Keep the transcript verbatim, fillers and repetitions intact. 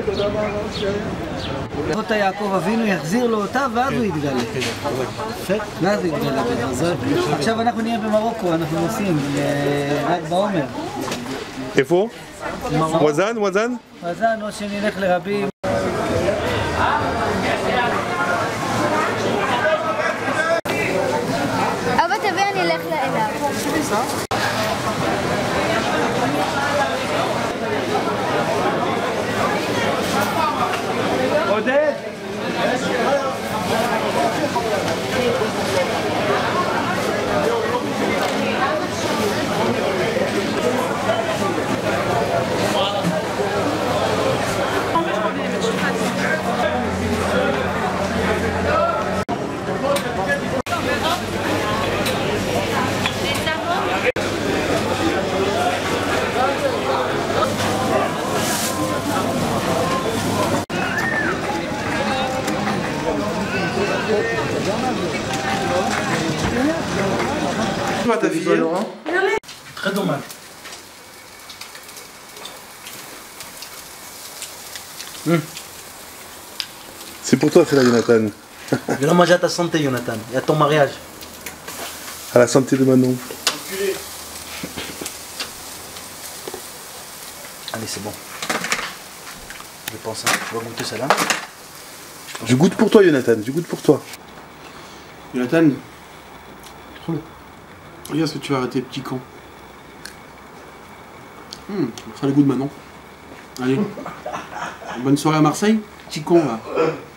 אותה יעקב אבינו יחזיר לו אותה ואז הוא יתגלה. ואז הוא יתגלה. עכשיו אנחנו נהיה במרוקו, אנחנו נוסעים רק בעומר. איפה? ווזן? ווזן? ווזן או שנלך לרבי. אבא תביא אני אלך אליו. עודד! Ta fille, Laurent. Très dommage. Mmh. C'est pour toi, c'est là, Jonathan. Je vais manger à ta santé, Jonathan, et à ton mariage. À la santé de Manon. Allez, c'est bon. Je pense, hein. Tu vas goûter celle-là. Je goûte pour toi, Jonathan, je goûte pour toi. Jonathan, regarde ce que tu vas arrêter, petit con. Hum, ça a le goût de Manon. Allez. Bonne soirée à Marseille, petit con là.